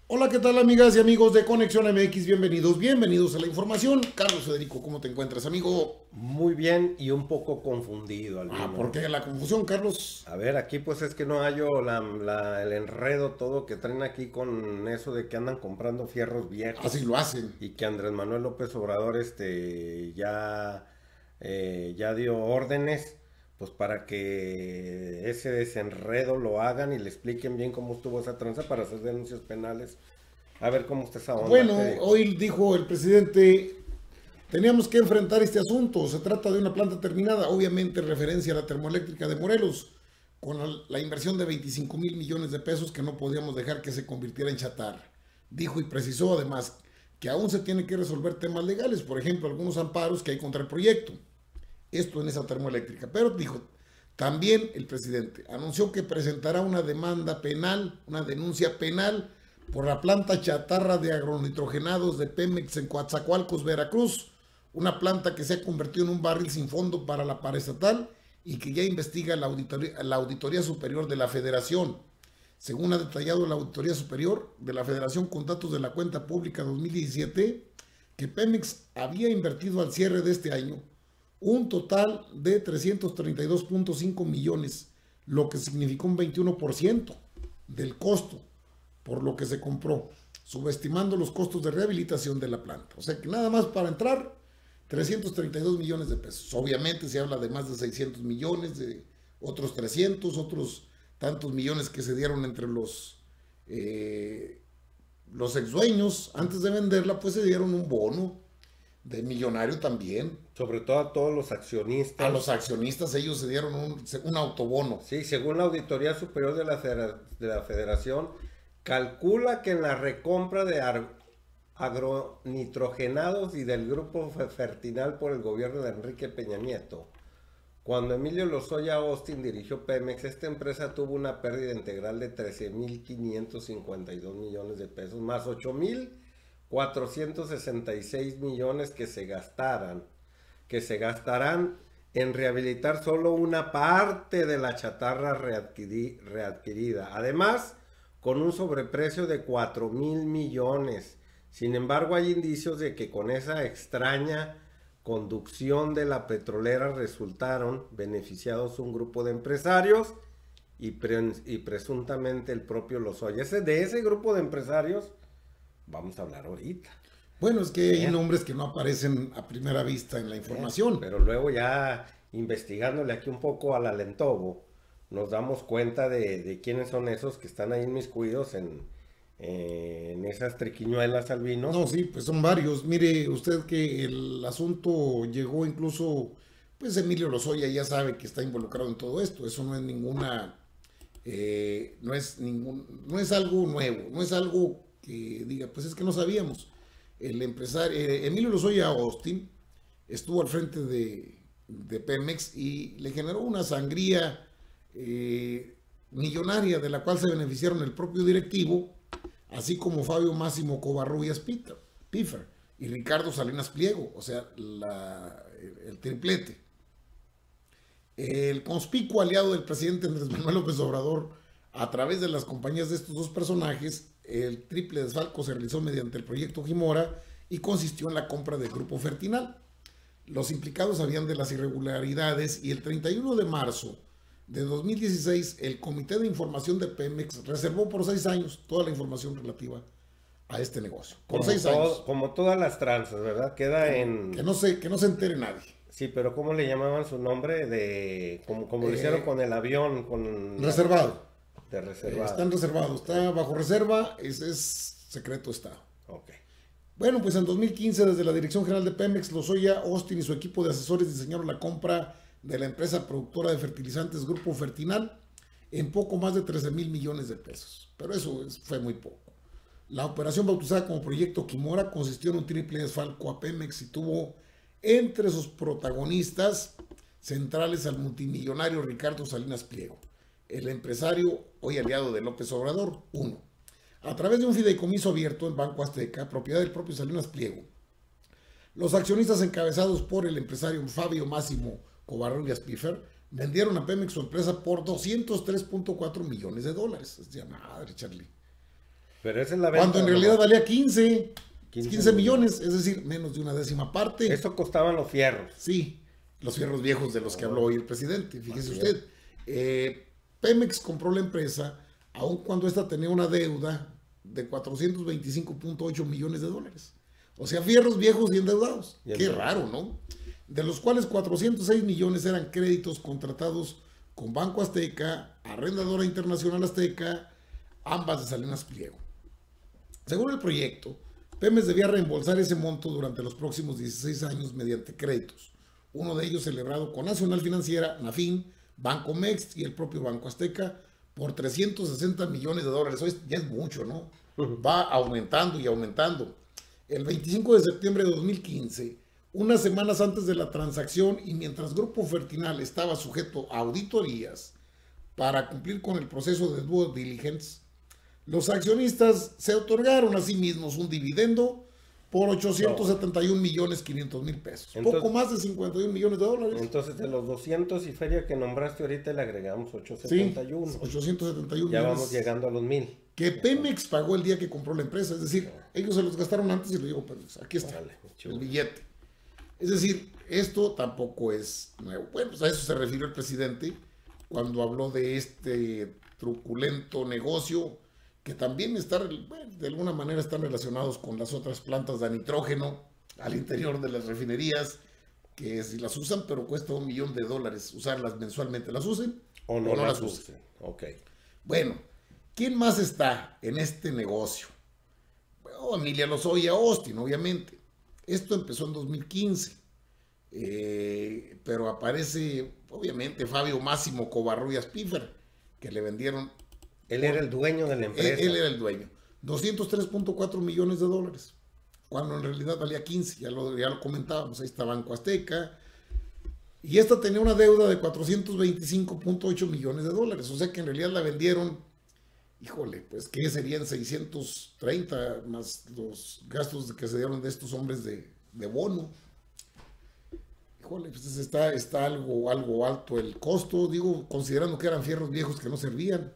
Hola, ¿qué tal amigas y amigos de Conexión MX? Bienvenidos a la información. Carlos Federico, ¿cómo te encuentras, amigo? Muy bien y un poco confundido, ¿Por Albino. qué la confusión, Carlos? A ver, aquí pues es que no hallo el enredo todo que traen aquí con eso de que andan comprando fierros Así viejos lo hacen. y que Andrés Manuel López Obrador ya dio órdenes pues para que ese desenredo lo hagan y le expliquen bien cómo estuvo esa tranza para hacer denuncias penales. A ver cómo está esa onda, Bueno, ¿qué dijo? hoy dijo el presidente, teníamos que enfrentar este asunto. Se trata de una planta terminada, obviamente en referencia a la termoeléctrica de Morelos, con la inversión de 25,000 millones de pesos que no podíamos dejar que se convirtiera en chatarra. Dijo y precisó además que aún se tienen que resolver temas legales, por ejemplo, algunos amparos que hay contra el proyecto. Esto en esa termoeléctrica. Pero dijo, también el presidente anunció que presentará una demanda penal, una denuncia penal por la planta chatarra de agronitrogenados de Pemex en Coatzacoalcos, Veracruz, una planta que se ha convertido en un barril sin fondo para la paraestatal y que ya investiga la Auditoría Superior de la Federación. Según ha detallado la Auditoría Superior de la Federación con datos de la cuenta pública 2017, que Pemex había invertido al cierre de este año un total de 332.5 millones, lo que significó un 21% del costo por lo que se compró, subestimando los costos de rehabilitación de la planta. O sea que nada más para entrar, 332 millones de pesos. Obviamente se habla de más de 600 millones, de otros 300, otros tantos millones que se dieron entre los ex dueños. Antes de venderla, pues se dieron un bono de millonario también. Sobre todo a todos los A los accionistas. accionistas ellos se dieron un autobono. Sí, según la Auditoría Superior de la Federación, calcula que en la recompra de agronitrogenados y del grupo Fertinal por el gobierno de Enrique Peña Nieto, cuando Emilio Lozoya Austin dirigió Pemex, esta empresa tuvo una pérdida integral de 13.552 millones de pesos, más 8.466 millones que se gastarán en rehabilitar solo una parte de la chatarra readquirida. Además, con un sobreprecio de 4.000 millones. Sin embargo, hay indicios de que con esa extraña conducción de la petrolera resultaron beneficiados un grupo de empresarios y presuntamente el propio Lozoya. De ese grupo de empresarios vamos a hablar ahorita. Bueno, es que hay ¿Eh? nombres que no aparecen a primera vista en la información. Pero luego ya investigándole aquí un poco al Alentobo, nos damos cuenta de quiénes son esos que están ahí inmiscuidos en esas triquiñuelas, Albino. No, sí, pues son varios. Mire usted que el asunto llegó incluso, pues Emilio Lozoya ya sabe que está involucrado en todo esto. Eso no es no es algo nuevo, no es algo que diga, pues es que no sabíamos. El empresario, Emilio Lozoya Austin, estuvo al frente de Pemex y le generó una sangría millonaria de la cual se beneficiaron el propio directivo, así como Fabio Máximo Covarrubias Piffer y Ricardo Salinas Pliego, o sea, el triplete. El conspicuo aliado del presidente Andrés Manuel López Obrador, a través de las compañías de estos dos personajes, el triple desfalco se realizó mediante el proyecto Gimora y consistió en la compra del grupo Fertinal. Los implicados sabían de las irregularidades y el 31 de marzo de 2016 el Comité de Información de Pemex reservó por 6 años toda la información relativa a este negocio. Por 6 años. Como todas las tranzas, ¿verdad? Queda Que en... no se entere nadie. Sí, pero ¿cómo le llamaban su nombre? Como lo hicieron con el avión, Reservado. de reservado. Están reservados. Está bajo reserva. Es secreto Estado. Ok. Bueno, pues en 2015, desde la Dirección General de Pemex, Lozoya Austin y su equipo de asesores diseñaron la compra de la empresa productora de fertilizantes Grupo Fertinal en poco más de 13,000 millones de pesos. Pero eso fue muy poco. La operación bautizada como Proyecto Quimora consistió en un triple desfalco a Pemex y tuvo entre sus protagonistas centrales al multimillonario Ricardo Salinas Pliego, el empresario hoy aliado de López Obrador, uno. A través de un fideicomiso abierto en Banco Azteca, propiedad del propio Salinas Pliego, los accionistas encabezados por el empresario Fabio Máximo Covarrubias Piffer vendieron a Pemex su empresa por $203.4 millones. Es de madre, Charlie. Pero esa es la venta. Cuando en realidad valía 15 15 millones, es decir, menos de una décima parte. Eso costaban los fierros. Sí, los fierros viejos de los que habló hoy el presidente. Fíjese usted, Pemex compró la empresa, aun cuando esta tenía una deuda de 425.8 millones de dólares. O sea, fierros viejos y endeudados. Qué raro, ¿no? De los cuales 406 millones eran créditos contratados con Banco Azteca, Arrendadora Internacional Azteca, ambas de Salinas Pliego. Según el proyecto, Pemex debía reembolsar ese monto durante los próximos 16 años mediante créditos, uno de ellos celebrado con Nacional Financiera, Nafin, Banco Mex y el propio Banco Azteca por 360 millones de dólares. Eso ya es mucho, ¿no? Va aumentando y aumentando. El 25 de septiembre de 2015, unas semanas antes de la transacción y mientras Grupo Fertinal estaba sujeto a auditorías para cumplir con el proceso de due diligence, los accionistas se otorgaron a sí mismos un dividendo por 871 millones 500 mil pesos. Entonces, poco más de 51 millones de dólares. Entonces, de los 200 y feria que nombraste ahorita, le agregamos 871. Sí, 871 ya millones. Vamos llegando a los 1000. Que Pemex pagó el día que compró la empresa. Es decir, ellos se los gastaron antes y lo llevó Pemex. Aquí está el billete. Es decir, esto tampoco es nuevo. Bueno, pues a eso se refirió el presidente cuando habló de este truculento negocio que también está, bueno, de alguna manera están relacionados con las otras plantas de nitrógeno al interior de las refinerías, que si las usan, pero cuesta $1 millón usarlas mensualmente. ¿Las usen? O no las usen. Ok. Bueno, ¿quién más está en este negocio? Bueno, Emilia Lozoya Austin, obviamente. Esto empezó en 2015, pero aparece, obviamente, Fabio Máximo Covarrubias Piffer, que le vendieron. Él era el dueño de la empresa. Él era el dueño. 203.4 millones de dólares, cuando en realidad valía 15, ya lo comentábamos. Ahí está Banco Azteca. Y esta tenía una deuda de 425.8 millones de dólares. O sea que en realidad la vendieron, híjole, pues que serían 630 más los gastos que se dieron de estos hombres de bono. Híjole, pues está algo alto el costo, digo, considerando que eran fierros viejos que no servían.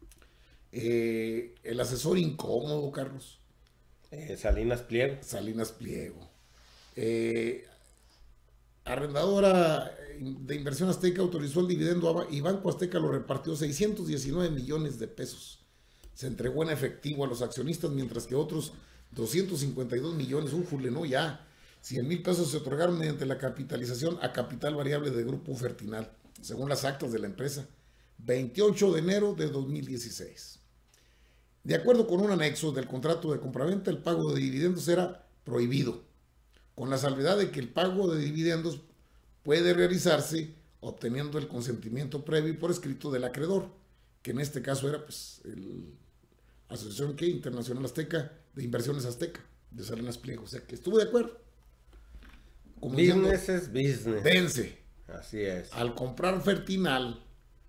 El asesor incómodo, Carlos. Salinas Pliego. Salinas Pliego. Arrendadora de Inversión Azteca autorizó el dividendo y Banco Azteca lo repartió 619 millones de pesos. Se entregó en efectivo a los accionistas, mientras que otros 252 millones, no, ya 100 mil pesos se otorgaron mediante la capitalización a capital variable de Grupo Fertinal, según las actas de la empresa, 28 de enero de 2016. De acuerdo con un anexo del contrato de compraventa, el pago de dividendos era prohibido, con la salvedad de que el pago de dividendos puede realizarse obteniendo el consentimiento previo y por escrito del acreedor, que en este caso era pues la Asociación Internacional Azteca de Inversiones Azteca, de Salinas Pliego. O sea que estuvo de acuerdo. Como business es business. Vence. Así es. Al comprar Fertinal,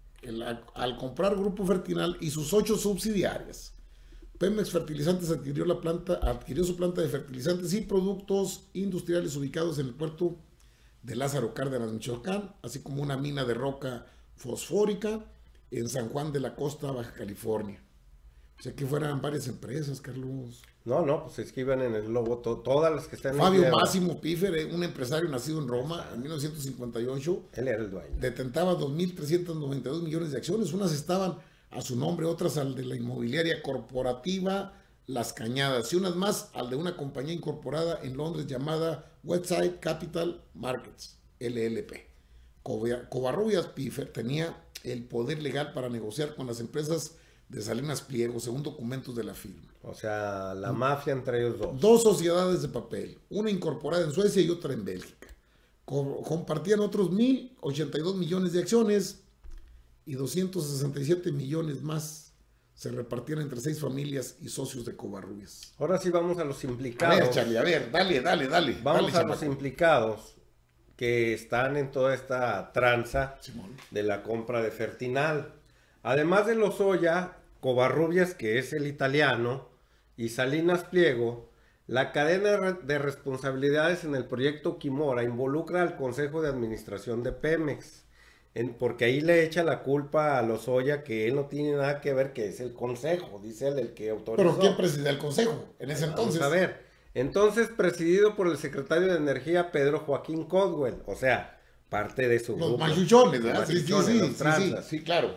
al comprar Grupo Fertinal y sus 8 subsidiarias, Pemex Fertilizantes adquirió su planta de fertilizantes y productos industriales ubicados en el puerto de Lázaro Cárdenas, Michoacán, así como una mina de roca fosfórica en San Juan de la Costa, Baja California. O sea que fueran varias empresas, Carlos. No, pues es que iban en el logo todas las que están en Fabio Máximo Piffer, un empresario nacido en Roma en 1958. Él era el dueño. Detentaba 2.392 millones de acciones. Unas estaban a su nombre, otras al de la inmobiliaria corporativa Las Cañadas y unas más al de una compañía incorporada en Londres llamada Westside Capital Markets, LLP. Covarrubias Piffer tenía el poder legal para negociar con las empresas de Salinas Pliego, según documentos de la firma. O sea, la mafia entre ellos dos. 2 sociedades de papel, una incorporada en Suecia y otra en Bélgica. Compartían otros 1.082 millones de acciones y 267 millones más se repartían entre 6 familias y socios de Covarrubias. Ahora sí vamos a los implicados. A ver, Charlie, a ver, dale. Vamos dale, a los implicados que están en toda esta tranza Simón. De la compra de Fertinal. Además de Lozoya, Covarrubias, que es el italiano, y Salinas Pliego, la cadena de responsabilidades en el proyecto Quimora involucra al Consejo de Administración de Pemex, porque ahí le echa la culpa a Lozoya que él no tiene nada que ver, que es el consejo, dice él, el que autorizó. ¿Pero quién presidía el consejo en ese entonces? Vamos a ver, entonces presidido por el secretario de Energía Pedro Joaquín Caldwell, o sea, parte de su Los grupo. machuchones, ¿verdad? Los machuchones, los tranzas. Sí, claro.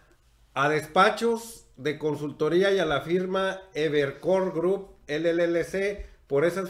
A despachos de consultoría y a la firma Evercore Group LLC por esas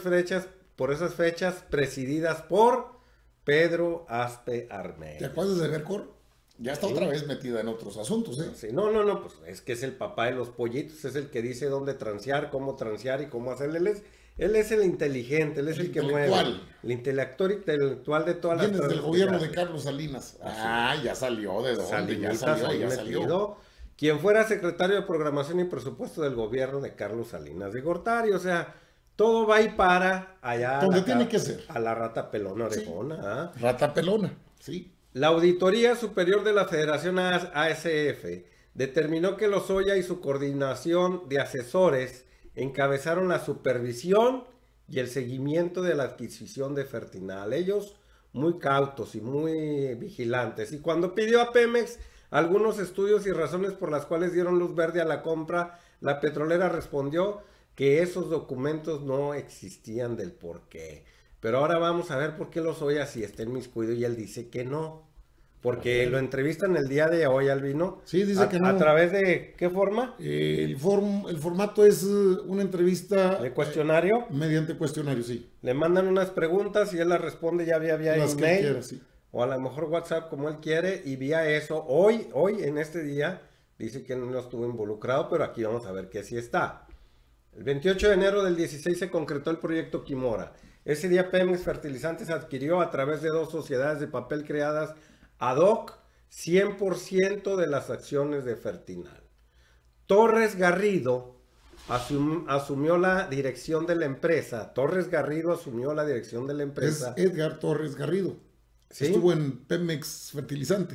fechas presididas por Pedro Aspe Armey. ¿Te acuerdas de Evercore? Ya está otra vez metida en otros asuntos, ¿eh? Sí, no, pues es que es el papá de los pollitos, es el que dice dónde transear, cómo transear y cómo hacer. Él es el inteligente, él es el que mueve. El intelectual de todas las cosas. Desde el gobierno de Carlos Salinas. Ya salió, ¿de dónde? Ya salió. Quien fuera secretario de Programación y Presupuesto del gobierno de Carlos Salinas de Gortari, o sea, todo va y para allá. Donde tiene que ser. A la rata pelona orejona. Sí. ¿Ah? Rata pelona, sí. La Auditoría Superior de la Federación ASF determinó que Lozoya y su coordinación de asesores encabezaron la supervisión y el seguimiento de la adquisición de Fertinal. Ellos muy cautos y muy vigilantes. Y cuando pidió a Pemex algunos estudios y razones por las cuales dieron luz verde a la compra, la petrolera respondió que esos documentos no existían del por qué. Pero ahora vamos a ver por qué Lozoya sí está inmiscuido y él dice que no. Porque lo entrevistan el día de hoy, Albino. Sí, dice que no. ¿A través de qué forma? El formato es una entrevista. ¿De cuestionario? Mediante cuestionario, sí. Le mandan unas preguntas y él las responde ya vía las email. Que quiera, sí. O a lo mejor WhatsApp como él quiere. Y vía eso, hoy en este día, dice que no estuvo involucrado, pero aquí vamos a ver que sí está. El 28 de enero del 16 se concretó el proyecto Quimora. Ese día Pemex Fertilizantes adquirió a través de 2 sociedades de papel creadas ad hoc 100% de las acciones de Fertinal. Torres Garrido asumió la dirección de la empresa. Es Edgar Torres Garrido. ¿Sí? Estuvo en Pemex Fertilizante.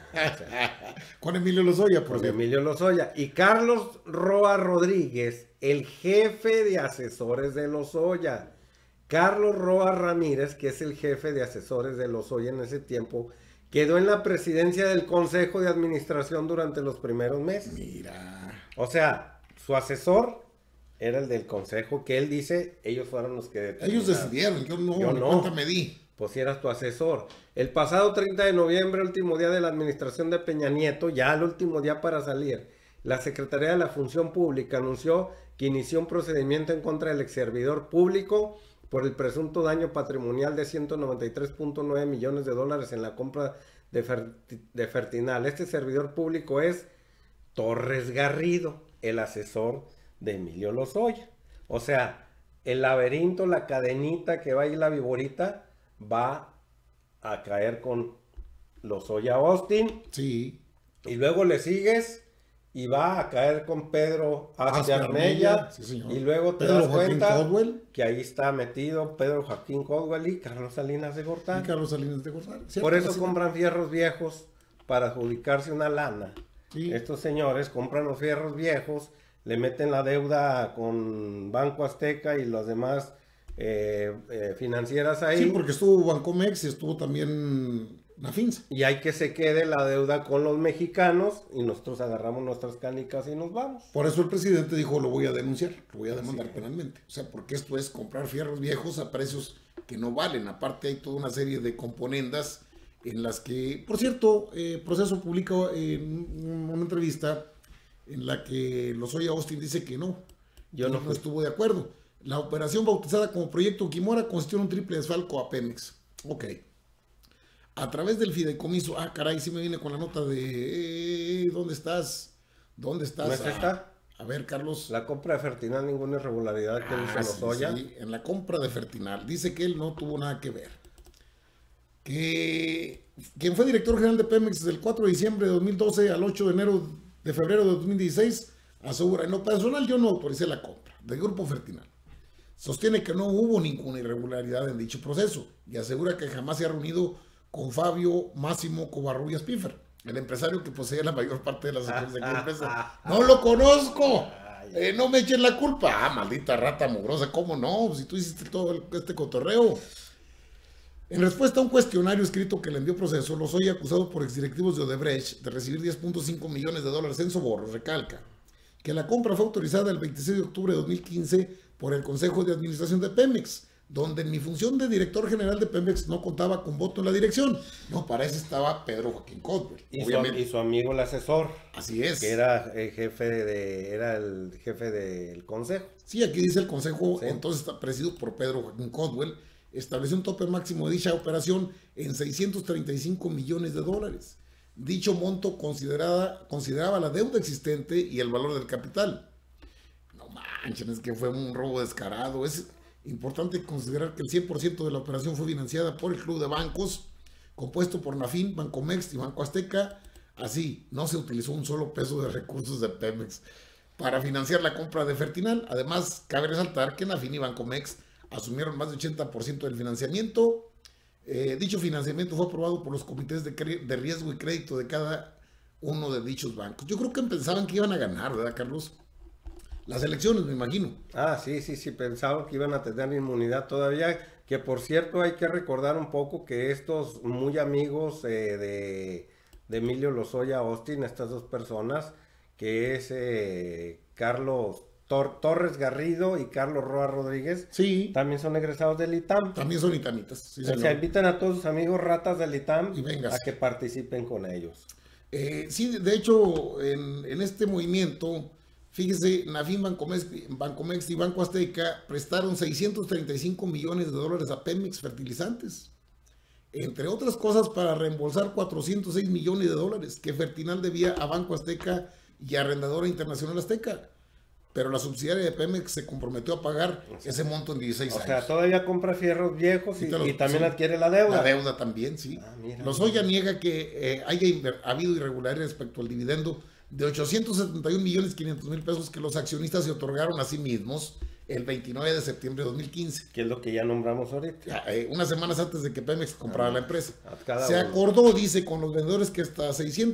Con Emilio Lozoya, por cierto. Emilio Lozoya. Y Carlos Roa Rodríguez, el jefe de asesores de Lozoya. Carlos Roa Ramírez, que es el jefe de asesores de Lozoya en ese tiempo, quedó en la presidencia del Consejo de Administración durante los primeros meses. Mira. O sea, su asesor era el del Consejo, que él dice, ellos fueron los que determinaron. Ellos decidieron, yo no. Cuenta me di. Pues si eras tu asesor. El pasado 30 de noviembre, último día de la administración de Peña Nieto, ya el último día para salir, la Secretaría de la Función Pública anunció que inició un procedimiento en contra del exservidor público por el presunto daño patrimonial de 193.9 millones de dólares en la compra de Fertinal. Este servidor público es Torres Garrido, el asesor de Emilio Lozoya. O sea, el laberinto, la cadenita que va ahí, la viborita, va a caer con Lozoya Austin. Sí. Y luego le sigues y va a caer con Pedro Aspe Armella. Sí, y luego te das cuenta que ahí está metido Pedro Joaquín Caldwell y Carlos Salinas de Gortari. Por eso compran fierros viejos para adjudicarse una lana. Sí. Estos señores compran los fierros viejos, le meten la deuda con Banco Azteca y las demás financieras ahí. Sí, porque estuvo Bancomex y estuvo también Nafinsa. Y hay que se quede la deuda con los mexicanos y nosotros agarramos nuestras canicas y nos vamos. Por eso el presidente dijo, lo voy a denunciar, lo voy a demandar penalmente. O sea, porque esto es comprar fierros viejos a precios que no valen. Aparte hay toda una serie de componendas en las que, por cierto, Proceso publica una entrevista en la que Lozoya Austin dice que no estuvo de acuerdo. La operación bautizada como Proyecto Quimora consistió en un triple desfalco a Pemex. Ok. A través del fideicomiso. Ah, caray, sí me viene con la nota de... ¿Dónde estás? ¿Dónde estás? ¿No está? A ver, Carlos. La compra de Fertinal, ninguna irregularidad que dice Lozoya. Sí, en la compra de Fertinal. Dice que él no tuvo nada que ver. Que quien fue director general de Pemex desde el 4 de diciembre de 2012 al 8 de febrero de 2016 asegura, en lo personal yo no autoricé la compra del Grupo Fertinal. Sostiene que no hubo ninguna irregularidad en dicho proceso y asegura que jamás se ha reunido con Fabio Máximo Covarrubias Piffer, el empresario que posee la mayor parte de las acciones de aquella empresa. ¡No lo conozco! No me echen la culpa. Ah, maldita rata mugrosa, ¿cómo no? Si tú hiciste todo este cotorreo. En respuesta a un cuestionario escrito que le envió Proceso, Lozoya, acusado por exdirectivos de Odebrecht de recibir $10.5 millones en sobornos, recalca que la compra fue autorizada el 26 de octubre de 2015 por el Consejo de Administración de Pemex, donde en mi función de director general de Pemex no contaba con voto en la dirección. No, para eso estaba Pedro Joaquín Codwell. Y su amigo el asesor. Así es. Que era el jefe del consejo. Sí, aquí dice el consejo, Sí. entonces está presidido por Pedro Joaquín Codwell, estableció un tope máximo de dicha operación en $635 millones. Dicho monto consideraba la deuda existente y el valor del capital. No manchen, es que fue un robo descarado. Es importante considerar que el 100% de la operación fue financiada por el club de bancos, compuesto por Nafin, Bancomext y Banco Azteca. Así, no se utilizó un solo peso de recursos de Pemex para financiar la compra de Fertinal. Además, cabe resaltar que Nafin y Bancomext asumieron más del 80% del financiamiento. Dicho financiamiento fue aprobado por los comités de riesgo y crédito de cada uno de dichos bancos. Yo creo que pensaban que iban a ganar, ¿verdad, Carlos? Las elecciones, me imagino. Sí, pensaban que iban a tener inmunidad todavía, que por cierto hay que recordar un poco que estos muy amigos de Emilio Lozoya Austin, estas dos personas, que es Carlos Torres Garrido y Carlos Roa Rodríguez, sí, también son egresados del ITAM. También son itamitas. Sí, o sea, invitan a todos sus amigos ratas del ITAM a que participen con ellos. Sí, de hecho, en este movimiento, fíjese, Nafin, Bancomext y Banco Azteca prestaron $635 millones a Pemex Fertilizantes, entre otras cosas para reembolsar $406 millones que Fertinal debía a Banco Azteca y a Arrendadora Internacional Azteca. Pero la subsidiaria de Pemex se comprometió a pagar ese monto en 16 años. O sea, todavía compra fierros viejos y también adquiere la deuda. La deuda también, sí. Lozoya niega que haya habido irregularidades respecto al dividendo de $871.500.000 que los accionistas se otorgaron a sí mismos el 29 de septiembre de 2015. Que es lo que ya nombramos ahorita. Unas semanas antes de que Pemex comprara la empresa. Se acordó, dice, con los vendedores que hasta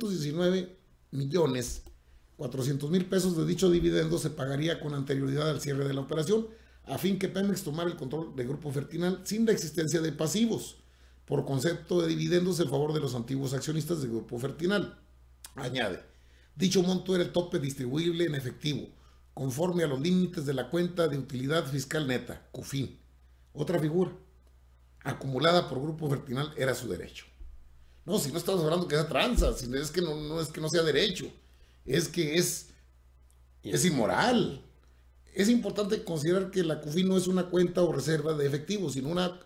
$619.400.000 de dicho dividendo se pagaría con anterioridad al cierre de la operación, a fin que Pemex tomara el control del Grupo Fertinal sin la existencia de pasivos, por concepto de dividendos en favor de los antiguos accionistas del Grupo Fertinal. Añade, dicho monto era el tope distribuible en efectivo, conforme a los límites de la cuenta de utilidad fiscal neta, CUFIN. Otra figura, acumulada por Grupo Fertinal, era su derecho. No, si no estamos hablando que sea tranza, si es que no es que no sea derecho. Es que es inmoral. Es importante considerar que la CUFIN no es una cuenta o reserva de efectivo, sino una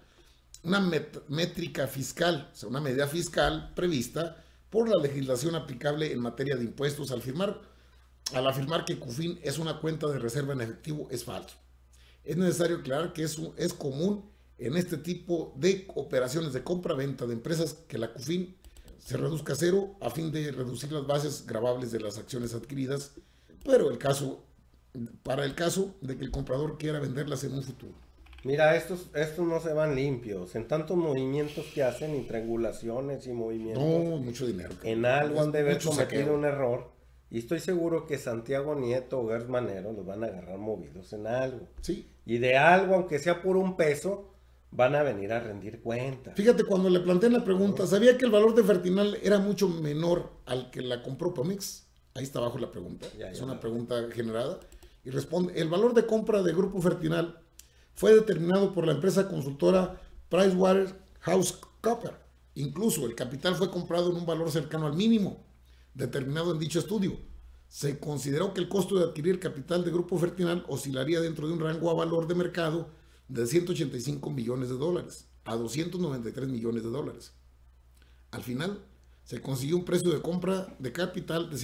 métrica fiscal, o sea, una medida fiscal prevista por la legislación aplicable en materia de impuestos. Al afirmar que CUFIN es una cuenta de reserva en efectivo, es falso. Es necesario aclarar que es común en este tipo de operaciones de compra-venta de empresas que la CUFIN se reduzca a cero a fin de reducir las bases gravables de las acciones adquiridas, pero para el caso de que el comprador quiera venderlas en un futuro. Mira, estos no se van limpios, en tantos movimientos que hacen y triangulaciones y movimientos. No, mucho dinero. En algo han de haber cometido un error, y estoy seguro que Santiago Nieto o Gers Manero los van a agarrar movidos en algo. Sí. Y de algo, aunque sea por un peso, van a venir a rendir cuentas. Fíjate, cuando le planteé la pregunta, ¿sabía que el valor de Fertinal era mucho menor al que la compró Pemex? Ahí está abajo la pregunta. Es una pregunta generada. Y responde, el valor de compra de Grupo Fertinal fue determinado por la empresa consultora PricewaterhouseCoopers. Incluso el capital fue comprado en un valor cercano al mínimo determinado en dicho estudio. Se consideró que el costo de adquirir capital de Grupo Fertinal oscilaría dentro de un rango a valor de mercado de $185 millones a $293 millones. Al final, se consiguió un precio de compra de capital de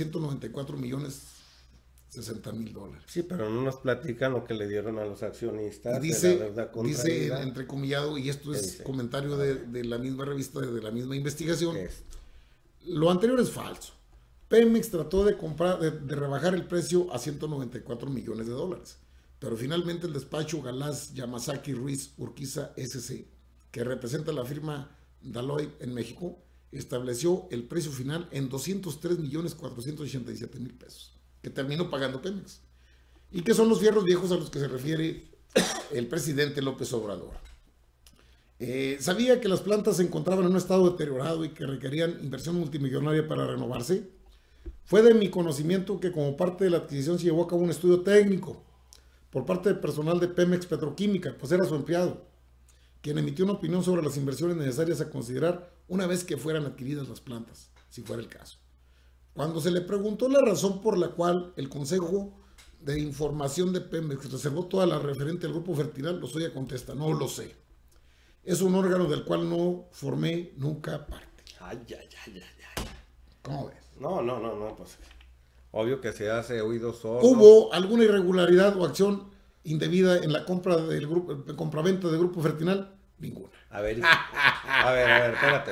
$194.060.000. Sí, pero no nos platican lo que le dieron a los accionistas. Dice entrecomillado, y esto es comentario de la misma revista, de la misma investigación. Lo anterior es falso. Pemex trató de rebajar el precio a $194 millones. Pero finalmente el despacho Galaz Yamasaki Ruiz Urquiza SC, que representa la firma Deloitte en México, estableció el precio final en $203.487.000, que terminó pagando Pemex, y que son los fierros viejos a los que se refiere el presidente López Obrador. Sabía que las plantas se encontraban en un estado deteriorado y que requerían inversión multimillonaria para renovarse. Fue de mi conocimiento que como parte de la adquisición se llevó a cabo un estudio técnico por parte del personal de Pemex Petroquímica, pues era su empleado, quien emitió una opinión sobre las inversiones necesarias a considerar una vez que fueran adquiridas las plantas, si fuera el caso. Cuando se le preguntó la razón por la cual el Consejo de Información de Pemex reservó toda la referente al Grupo Fertinal, Lozoya contesta, no lo sé. Es un órgano del cual no formé nunca parte. Ay. ¿Cómo ves? No, pues obvio que se hace oídos sordos. ¿Hubo alguna irregularidad o acción indebida en la compra del grupo, compraventa del Grupo Fertinal? Ninguna. A ver, espérate.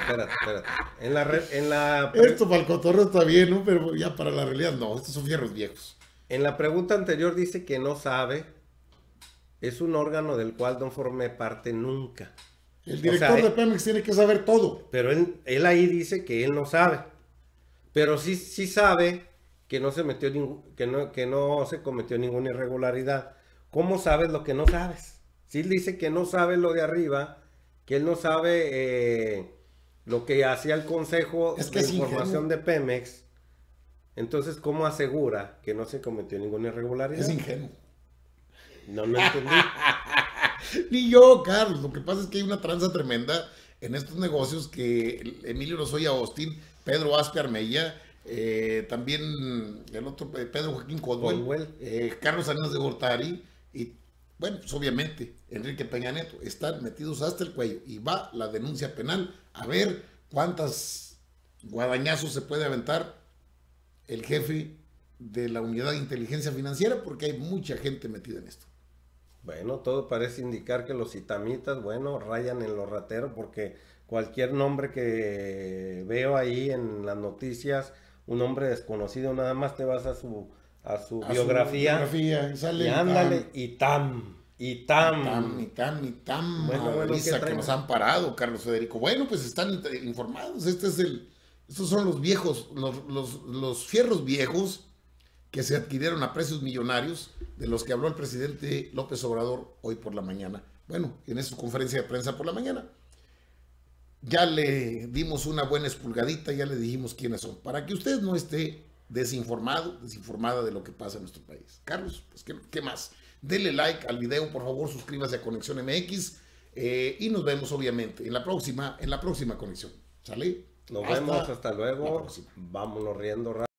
Esto para el cotorreo está bien, ¿no? Pero ya para la realidad no, estos son fierros viejos. En la pregunta anterior dice que no sabe. Es un órgano del cual no formé parte nunca. El director de Pemex tiene que saber todo. Pero él ahí dice que él no sabe. Pero sí sabe que no se metió que no se cometió ninguna irregularidad. ¿Cómo sabes lo que no sabes? Sí dice que no sabe lo de arriba, que él no sabe lo que hacía el Consejo de Información de Pemex. Entonces, ¿cómo asegura que no se cometió ninguna irregularidad? Es ingenuo. No entendí. Ni yo, Carlos. Lo que pasa es que hay una tranza tremenda en estos negocios que Emilio Lozoya Austin, Pedro Aspe Armella, también el otro Pedro Joaquín Codwell, Carlos Salinas de Gortari y, bueno, pues obviamente Enrique Peña Nieto están metidos hasta el cuello y va la denuncia penal a ver cuántas guadañazos se puede aventar el jefe de la unidad de inteligencia financiera, porque hay mucha gente metida en esto. Bueno, todo parece indicar que los itamitas, bueno, rayan en los rateros, porque cualquier nombre que veo ahí en las noticias, un nombre desconocido, nada más te vas a su biografía Y sale y ándale, Itam. Bueno, que nos han parado, Carlos Federico. Bueno, pues están informados. Estos son los viejos, los fierros viejos que se adquirieron a precios millonarios, de los que habló el presidente López Obrador hoy por la mañana. Bueno, en su conferencia de prensa por la mañana. Ya le dimos una buena espulgadita, ya le dijimos quiénes son, para que usted no esté desinformada de lo que pasa en nuestro país. Carlos, pues ¿qué más? Dele like al video, por favor, suscríbase a Conexión MX y nos vemos obviamente en la próxima conexión. ¿Sale? Nos vemos, hasta luego. Vámonos riendo rápido.